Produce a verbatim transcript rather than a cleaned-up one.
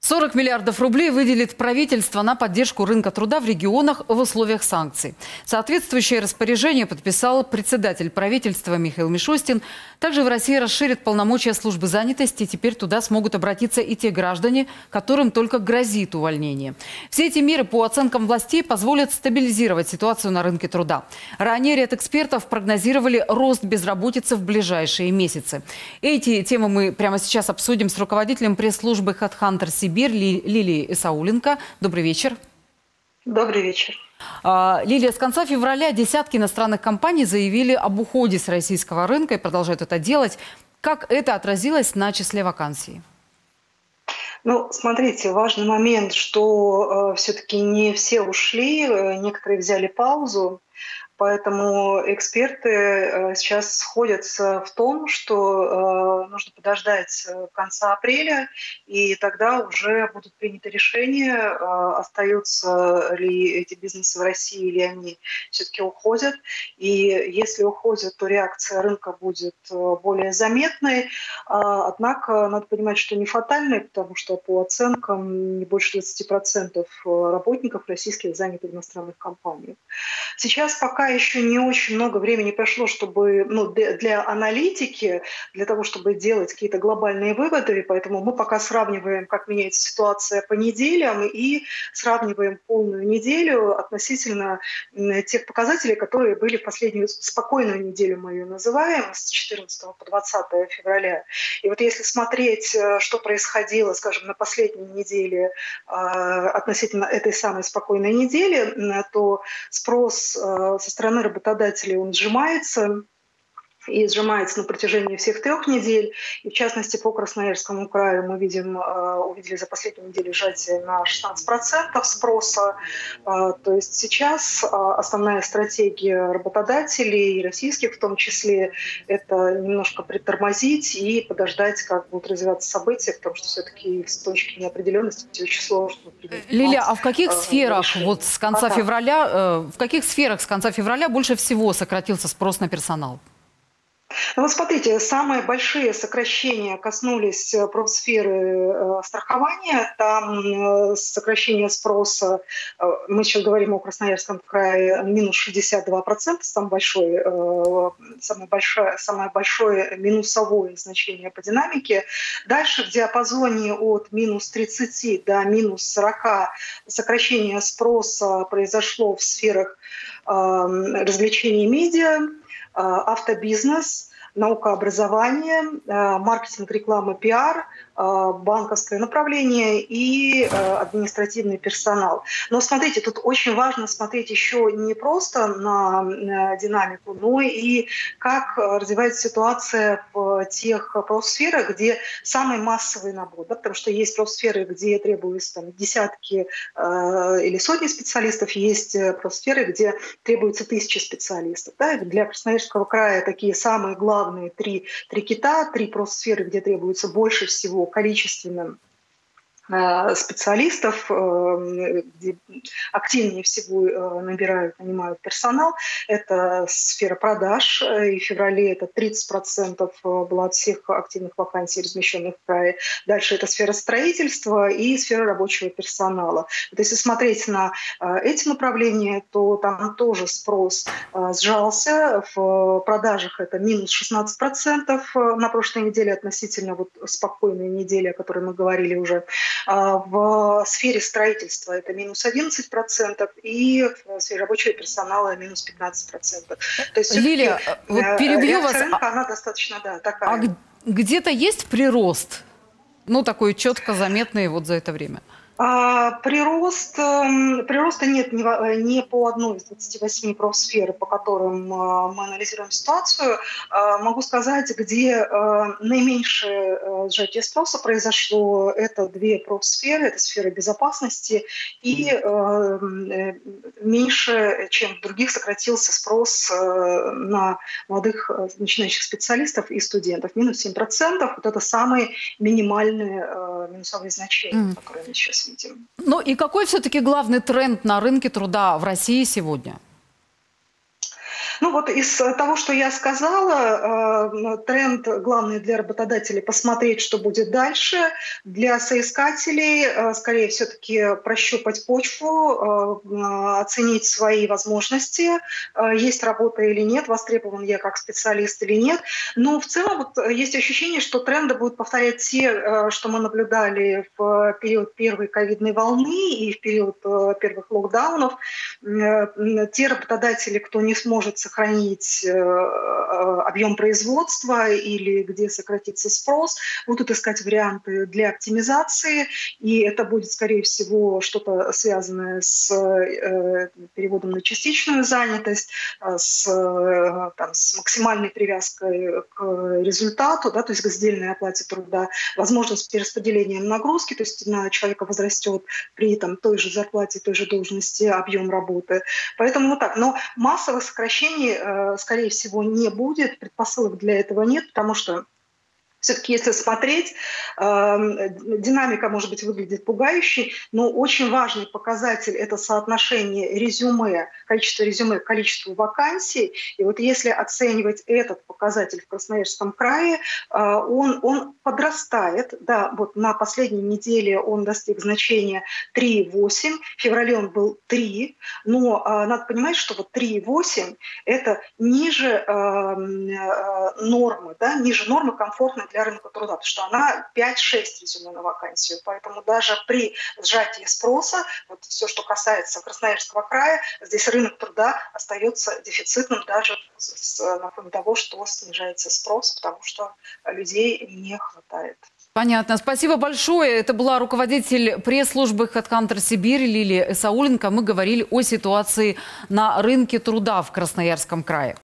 сорок миллиардов рублей выделит правительство на поддержку рынка труда в регионах в условиях санкций. Соответствующее распоряжение подписал председатель правительства Михаил Мишустин. Также в России расширят полномочия службы занятости. Теперь туда смогут обратиться и те граждане, которым только грозит увольнение. Все эти меры, по оценкам властей, позволят стабилизировать ситуацию на рынке труда. Ранее ряд экспертов прогнозировали рост безработицы в ближайшие месяцы. Эти темы мы прямо сейчас обсудим с руководителем пресс-службы HeadHunter Сибирь Лилией Исауленко. Добрый вечер. Добрый вечер. Лилия, с конца февраля десятки иностранных компаний заявили об уходе с российского рынка и продолжают это делать. Как это отразилось на числе вакансий? Ну, смотрите, важный момент, что э, все-таки не все ушли, э, некоторые взяли паузу. Поэтому эксперты э, сейчас сходятся в том, что э, нужно подождать конца апреля, и тогда уже будут приняты решения, э, остаются ли эти бизнесы в России, или они все-таки уходят. И если уходят, то реакция рынка будет более заметной. А, однако надо понимать, что не фатальной, потому что по оценкам не больше двадцати процентов работников российских заняты в иностранных компаниях. Сейчас пока еще не очень много времени прошло, чтобы, ну, для аналитики, для того, чтобы делать какие-то глобальные выводы, поэтому мы пока сравниваем, как меняется ситуация по неделям, и сравниваем полную неделю относительно тех показателей, которые были в последнюю спокойную неделю, мы ее называем, с четырнадцатого по двадцатое февраля. И вот если смотреть, что происходило, скажем, на последней неделе относительно этой самой спокойной недели, то спрос со стороны работодателей он сжимается, и сжимается на протяжении всех трех недель. И в частности, по Красноярскому краю мы видим, увидели за последнюю неделю сжатие на шестнадцать процентов спроса. То есть сейчас основная стратегия работодателей, и российских в том числе, это немножко притормозить и подождать, как будут развиваться события, потому что все-таки с точки неопределенности очень сложно. Лилия, а в каких сферах решение? вот с конца а, февраля, э, в каких сферах с конца февраля больше всего сократился спрос на персонал? Ну вот смотрите, самые большие сокращения коснулись профсферы страхования. Там сокращение спроса, мы сейчас говорим о Красноярском крае, минус шестьдесят два процента, самое большое, самое большое, самое большое минусовое значение по динамике. Дальше в диапазоне от минус тридцати до минус сорока сокращение спроса произошло в сферах развлечений и медиа, автобизнес, наукообразование, маркетинг, реклама, пиар, банковское направление и административный персонал. Но смотрите, тут очень важно смотреть еще не просто на динамику, но и как развивается ситуация в тех профсферах, где самый массовый набор. Да, потому что есть профсферы, где требуются там, десятки или сотни специалистов, есть профсферы, где требуются тысячи специалистов. Да. Для Красноярского края такие самые главные три, три кита, три профсферы, где требуется больше всего количественным специалистов, где активнее всего набирают, нанимают персонал. Это сфера продаж. И в феврале это тридцать процентов было от всех активных вакансий, размещенных в крае. Дальше это сфера строительства и сфера рабочего персонала. Вот если смотреть на эти направления, то там тоже спрос сжался. В продажах это минус шестнадцать процентов на прошлой неделе относительно вот спокойной недели, о которой мы говорили уже. В сфере строительства это минус одиннадцать процентов, и в сфере рабочего персонала минус пятнадцать процентов. То есть Лилия, вот перебью вас. Рынка, она достаточно, да, такая. А где-то есть прирост? Ну, такой четко заметный вот за это время. А, прирост, прироста нет ни, ни по одной из двадцати восьми профсфер, по которым мы анализируем ситуацию. Могу сказать, где наименьшее сжатие спроса произошло, это две профсферы, это сфера безопасности, и меньше, чем в других, сократился спрос на молодых начинающих специалистов и студентов. Минус семь процентов, вот это самые минимальные минусовые значения, mm. которые мы сейчас видим. Ну и какой все-таки главный тренд на рынке труда в России сегодня? Ну вот из того, что я сказала, э, тренд главный для работодателей — посмотреть, что будет дальше. Для соискателей э, скорее все-таки прощупать почву, э, оценить свои возможности, э, есть работа или нет, востребован я как специалист или нет. Но в целом вот есть ощущение, что тренды будут повторять те, э, что мы наблюдали в период первой ковидной волны и в период э, первых локдаунов. Э, те работодатели, кто не сможет сохранить объем производства или где сократится спрос, будут искать варианты для оптимизации, и это будет, скорее всего, что-то связанное с э, переводом на частичную занятость, с, там, с максимальной привязкой к результату, да, то есть к сдельной оплате труда, возможно, с перераспределением нагрузки, то есть на человека возрастет при там, той же зарплате, той же должности объем работы. Поэтому вот так. Но массовых сокращений, э, скорее всего, не будет, предпосылок для этого нет, потому что все-таки, если смотреть, э, динамика, может быть, выглядит пугающей, но очень важный показатель — это соотношение резюме, количество резюме к количеству вакансий. И вот если оценивать этот показатель в Красноярском крае, э, он, он подрастает. Да, вот на последней неделе он достиг значения три целых восемь десятых, в феврале он был три, но э, надо понимать, что вот три целых восемь десятых — это ниже э, э, нормы, да, ниже нормы комфортной для рынка труда, потому что она пять-шесть резюме на вакансию. Поэтому даже при сжатии спроса, вот все, что касается Красноярского края, здесь рынок труда остается дефицитным даже с, на фоне того, что снижается спрос, потому что людей не хватает. Понятно. Спасибо большое. Это была руководитель пресс-службы HeadHunter Сибирь Лилия Эсауленко. Мы говорили о ситуации на рынке труда в Красноярском крае.